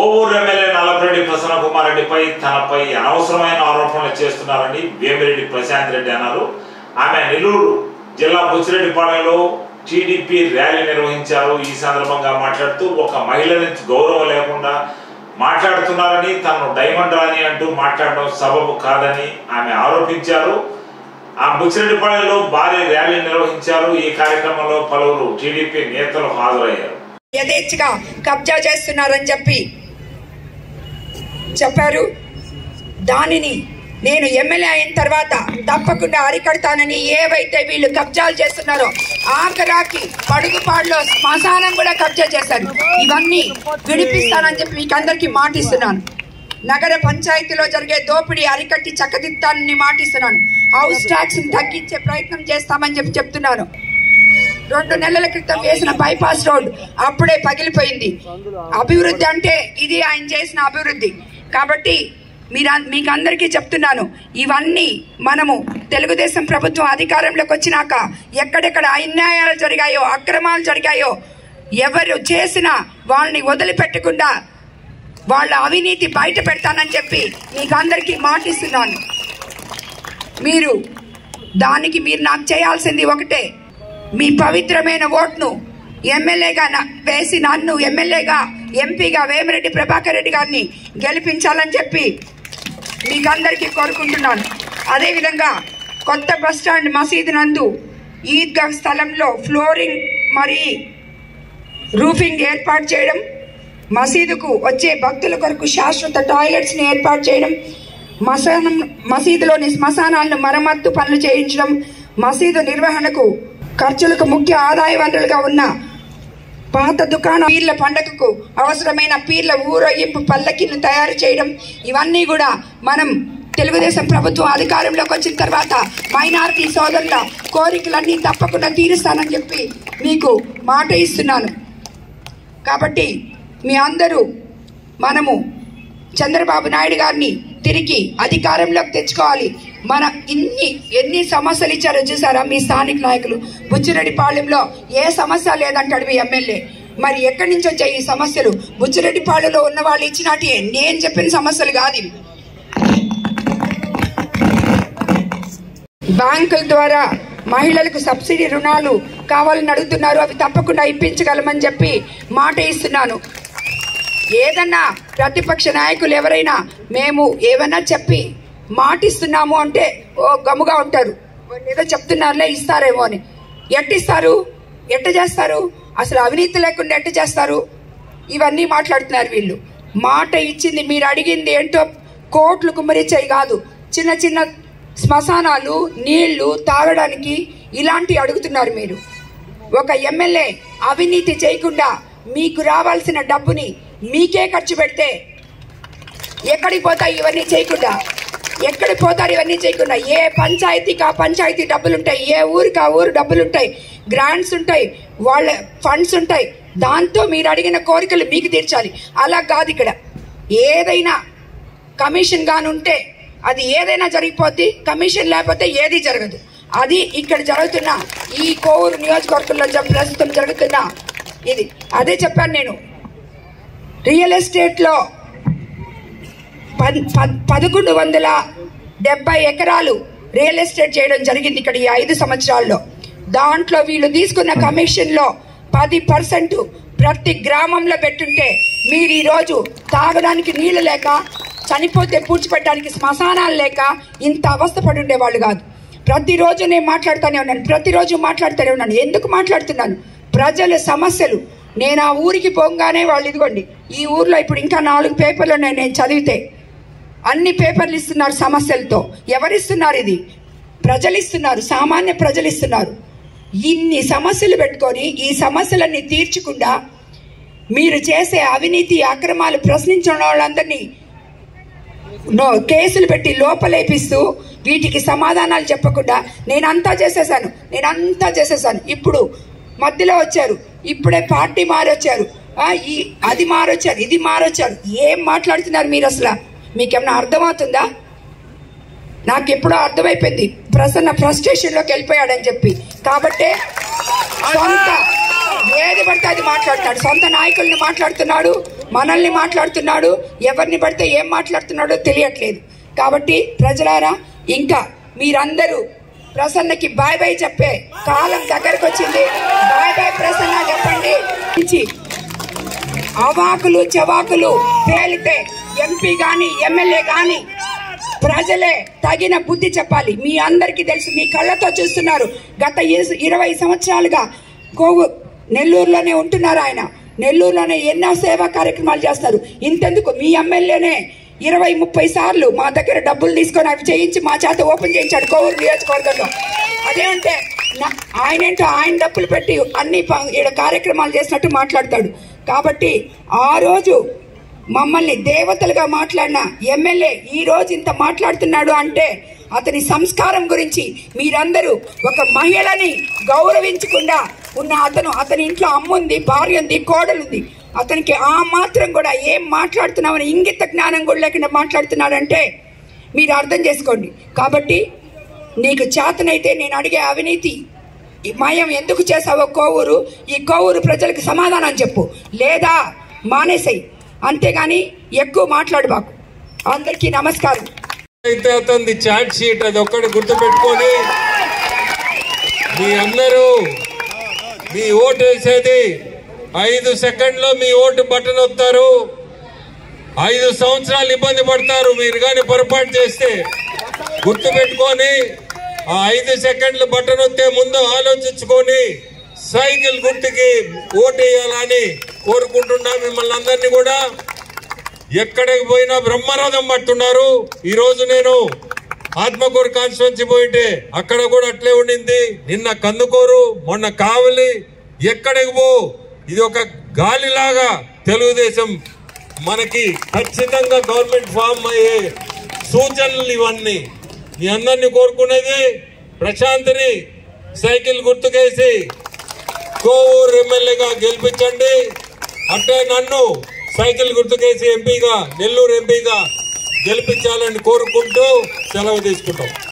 Kovur MLA Nallapureddy Prasanna Kumar రెడ్డిపై తనపై అనవసరమైన ఆరోపణలు చేస్తున్నారని వేమిరెడ్డి ప్రశాంత్ రెడ్డి అన్నారు. ఆమె నెల్లూరు జిల్లా బుచ్చిరెడ్డిపాళెంలో టీడీపీ ర్యాలీ నిర్వహించారు. ఈ సందర్భంగా మాట్లాడుతూ ఒక మహిళ నుంచి గౌరవం లేకుండా మాట్లాడుతున్నారని, తనను డైమండ్ రాణి అంటూ మాట్లాడడం సబబు కాదని ఆమె ఆరోపించారు. ఆ బుచ్చిరెడ్డిపాళెంలో భారీ ర్యాలీ నిర్వహించారు. ఈ కార్యక్రమంలో పలువురు టీడీపీ నేతలు హాజరయ్యారు. యథేచ్ఛగా కబ్జా చేస్తున్నారని చెప్పారు. దానిని నేను ఎమ్మెల్యే అయిన తర్వాత తప్పకుండా అరికడతానని, ఏవైతే వీళ్ళు కబ్జాలు చేస్తున్నారో ఆఖరాకి పడుగుపాడులో శ్మశానం కూడా కబ్జా చేశారు. ఇవన్నీ విడిపిస్తానని చెప్పి మీకు అందరికీ మాటిస్తున్నాను. నగర పంచాయతీలో జరిగే దోపిడీ అరికట్టి చక్కదిద్దానని మాటిస్తున్నాను. హౌస్ ట్యాక్స్ తగ్గించే ప్రయత్నం చేస్తామని చెప్తున్నాను. 2 నెలల క్రితం వేసిన బైపాస్ రోడ్ అప్పుడే పగిలిపోయింది. అభివృద్ధి అంటే ఇది ఆయన చేసిన అభివృద్ధి. కాబట్టి మీకు అందరికీ చెప్తున్నాను, ఇవన్నీ మనము తెలుగుదేశం ప్రభుత్వం అధికారంలోకి వచ్చినాక ఎక్కడెక్కడ అన్యాయాలు జరిగాయో, అక్రమాలు జరిగాయో, ఎవరు చేసినా వాళ్ళని వదిలిపెట్టకుండా వాళ్ళ అవినీతి బయట పెడతానని చెప్పి మీకు అందరికీ మాటిస్తున్నాను. మీరు నాకు చేయాల్సింది ఒకటే, మీ పవిత్రమైన ఓట్ను ఎమ్మెల్యేగా వేసి నన్ను ఎమ్మెల్యేగా, ఎంపీగా వేమిరెడ్డి ప్రభాకర్ రెడ్డి గారిని గెలిపించాలని చెప్పి మీకు అందరికీ కోరుకుంటున్నాను. అదేవిధంగా కొత్త బస్టాండ్ మసీదు నందు ఈద్గా స్థలంలో ఫ్లోరింగ్ మరియు రూఫింగ్ ఏర్పాటు చేయడం, మసీదుకు వచ్చే భక్తుల కొరకు శాశ్వత టాయిలెట్స్ని ఏర్పాటు చేయడం, మసీదులోని శ్మశానాలను మరమ్మత్తు పనులు చేయించడం, మసీదు నిర్వహణకు ఖర్చులకు ముఖ్య ఆదాయ వనరులుగా ఉన్న పాత దుకాణ పీర్ల పండగకు అవసరమైన పీర్ల ఊరేగింపు పల్లకిని తయారు చేయడం, ఇవన్నీ కూడా మనం తెలుగుదేశం ప్రభుత్వం అధికారంలోకి వచ్చిన తర్వాత మైనారిటీ సోదరుల కోరికలన్నీ తప్పకుండా తీరుస్తానని చెప్పి మీకు మాట ఇస్తున్నాను. కాబట్టి మీ అందరూ మనము చంద్రబాబు నాయుడు గారిని తిరిగి అధికారంలోకి తెచ్చుకోవాలి. మన ఎన్ని సమస్యలు ఇచ్చారో చూసారా మీ స్థానిక నాయకులు. బుచ్చిరెడ్డిపాళెంలో ఏ సమస్య లేదంటాడు మీ ఎమ్మెల్యే. మరి ఎక్కడి నుంచి వచ్చాయి ఈ సమస్యలు? బుచ్చిరెడ్డిపాళెంలో ఉన్న వాళ్ళు ఇచ్చినట్టే, నేను చెప్పిన సమస్యలు కాదు ఇవి. బ్యాంకుల ద్వారా మహిళలకు సబ్సిడీ రుణాలు కావాలని అడుగుతున్నారు. అవి తప్పకుండా ఇప్పించగలమని చెప్పి మాట ఇస్తున్నాను. ఏదన్నా ప్రతిపక్ష నాయకులు ఎవరైనా మేము ఏమైనా చెప్పి మాటిస్తున్నాము అంటే గమ్ముగా ఉంటారు. ఏదో చెప్తున్నారులే, ఇస్తారేమో అని. ఎట్టిస్తారు? ఎట్ట చేస్తారు? అసలు అవినీతి లేకుండా ఎట్ట చేస్తారు? ఇవన్నీ మాట్లాడుతున్నారు వీళ్ళు. మాట ఇచ్చింది, మీరు అడిగింది ఏంటో కోట్లు కుమ్మరిచ్చాయి కాదు, చిన్న చిన్న శ్మశానాలు, నీళ్లు తాగడానికి ఇలాంటివి అడుగుతున్నారు మీరు. ఒక ఎమ్మెల్యే అవినీతి చేయకుండా మీకు రావాల్సిన డబ్బుని మీకే ఖర్చు పెడితే ఎక్కడికి పోతాయి ఇవన్నీ చేయకుండా? ఎక్కడికి పోతారు ఇవన్నీ చేయకుండా? ఏ పంచాయతీకి ఆ పంచాయతీ డబ్బులుంటాయి, ఏ ఊరికి ఆ ఊరు డబ్బులుంటాయి, గ్రాంట్స్ ఉంటాయి, వాళ్ళ ఫండ్స్ ఉంటాయి. దాంతో మీరు అడిగిన కోరికలు మీకు తీర్చాలి. అలా కాదు. ఇక్కడ ఏదైనా కమిషన్ గానుంటే అది ఏదైనా జరిగిపోద్ది, కమిషన్ లేకపోతే ఏది జరగదు. అది ఇక్కడ జరుగుతున్న ఈ కోవూరు నియోజకవర్గంలో ప్రస్తుతం జరుగుతున్న ఇది. అదే చెప్పాను నేను. రియల్ ఎస్టేట్లో 1170 ఎకరాలు రియల్ ఎస్టేట్ చేయడం జరిగింది ఇక్కడ ఈ 5 సంవత్సరాల్లో. దాంట్లో వీళ్ళు తీసుకున్న కమిషన్లో 10% ప్రతి గ్రామంలో పెట్టుంటే మీరు ఈరోజు తాగడానికి నీళ్లు లేక, చనిపోతే పూడ్చిపెట్టడానికి శ్మశానాలు లేక ఇంత అవస్థ పడి ఉండేవాళ్ళు కాదు. ప్రతిరోజు నేను మాట్లాడుతూనే ఉన్నాను. ఎందుకు మాట్లాడుతున్నాను? ప్రజల సమస్యలు. నేను ఆ ఊరికి పోగానే వాళ్ళు ఇదిగోండి, ఈ ఊర్లో ఇప్పుడు ఇంకా 4 పేపర్లు ఉన్నాయి, నేను చదివితే అన్ని పేపర్లు ఇస్తున్నారు సమస్యలతో. ఎవరిస్తున్నారు? ఇది ప్రజలు ఇస్తున్నారు, సామాన్య ప్రజలు ఇస్తున్నారు. ఇన్ని సమస్యలు పెట్టుకొని ఈ సమస్యలన్నీ తీర్చకుండా మీరు చేసే అవినీతి అక్రమాలు ప్రశ్నించిన వాళ్ళందరినీ కేసులు పెట్టి లోపలేపిస్తూ వీటికి సమాధానాలు చెప్పకుండా నేనంతా చేసేసాను. ఇప్పుడు మధ్యలో వచ్చారు, ఇప్పుడే పార్టీ మారొచ్చారు, అది మారొచ్చారు, ఇది మారొచ్చారు. ఏం మాట్లాడుతున్నారు మీరు? అసలు మీకేమన్నా అర్థమవుతుందా? నాకు ఎప్పుడో అర్థమైపోయింది ప్రసన్న ఫ్రస్ట్రేషన్లోకి వెళ్ళిపోయాడని చెప్పి. కాబట్టే సొంత ఏది పడితే అది మాట్లాడుతున్నాడు, సొంత నాయకుల్ని మాట్లాడుతున్నాడు, మనల్ని మాట్లాడుతున్నాడు, ఎవరిని పడితే ఏం మాట్లాడుతున్నాడో తెలియట్లేదు. కాబట్టి ప్రజలారా, ఇంకా మీరందరూ ప్రసన్నకి బాయ్ బాయ్ చెప్పే కాలం దగ్గరకు వచ్చింది. బాయ్ బాయ్ ప్రసన్న చెప్పండి. అవాకులు చవాకులు పేలితే ఎంపీ గాని ఎమ్మెల్యే గాని ప్రజలే తగిన బుద్ధి చెప్పాలి. మీ అందరికీ తెలుసు, మీ కళ్ళతో చూస్తున్నారు. గత 20 సంవత్సరాలుగా నెల్లూరులోనే ఉంటున్నారు. ఆయన నెల్లూరులోనే ఎన్నో సేవా కార్యక్రమాలు చేస్తారు. ఇంతెందుకు, మీ ఎమ్మెల్యేనే 20-30 సార్లు మా దగ్గర డబ్బులు తీసుకొని అవి చేయించి మా చేత ఓపెన్ చేయించాడు కోవూరు నియోజకవర్గంలో. అదేంటే ఆయనేంటో ఆయన డబ్బులు పెట్టి అన్ని కార్యక్రమాలు చేసినట్టు మాట్లాడతాడు. కాబట్టి ఆ రోజు మమ్మల్ని దేవతలుగా మాట్లాడిన ఎమ్మెల్యే ఈ రోజు ఇంత మాట్లాడుతున్నాడు అంటే అతని సంస్కారం గురించి మీరందరూ, ఒక మహిళని గౌరవించకుండా ఉన్న అతని ఇంట్లో అమ్ముంది, భార్య ఉంది, కోడలుంది. అతనికి ఆ మాత్రం కూడా ఏం మాట్లాడుతున్నామని ఇంగిత జ్ఞానం కూడా లేకుండా మాట్లాడుతున్నాడంటే మీరు అర్థం చేసుకోండి. కాబట్టి నీకు చేతనైతే నేను అడిగే అవినీతి మయం ఎందుకు చేసావో ఈ కోవూరు ప్రజలకు సమాధానం చెప్పు, లేదా మానేసాయి. అంతేగాని ఎక్కువ మాట్లాడబాకు. అందరికీ నమస్కారం. అయితే అతనిది చాట్ షీట్, అది ఒక్కటి గుర్తుపెట్టుకొని మీ అందరూ మీ ఓటు వేసేది 5 సెకండ్లో మీ ఓటు బటన్ వస్తారు. 5 సంవత్సరాలు ఇబ్బంది పడతారు మీరు కానీ పొరపాటు చేస్తే. గుర్తుపెట్టుకొని ఆ 5 సెకండ్ల బటన్ వస్తే ముందు ఆలోచించుకొని సైకిల్ గుర్తుకి ఓటు వేయాలని కోరుకుంటున్నా. మిమ్మల్ని అందరినీ కూడా ఎక్కడికి పోయినా బ్రహ్మరథం పడుతున్నారు. ఈ రోజు నేను ఆత్మకూరు కాన్స్టిట్యున్సీ పోయింటే అక్కడ కూడా అట్లే ఉండింది. నిన్న కందుకూరు, మొన్న కావలి, ఎక్కడికి పో ఇది ఒక గాలిలాగా తెలుగుదేశం మనకి ఖచ్చితంగా గవర్నమెంట్ ఫామ్ అయ్యే సూచనలు ఇవన్నీ. మీ అందరినీ కోరుకునేది ప్రశాంత్ని సైకిల్ గుర్తుకేసి కోవూరు ఎమ్మెల్యేగా గెలిపించండి. అట్టే నన్ను సైకిల్ గుర్తుకేసి ఎంపీగా, నెల్లూరు ఎంపీగా గెలిపించాలని కోరుకుంటూ సెలవు తీసుకుంటాం.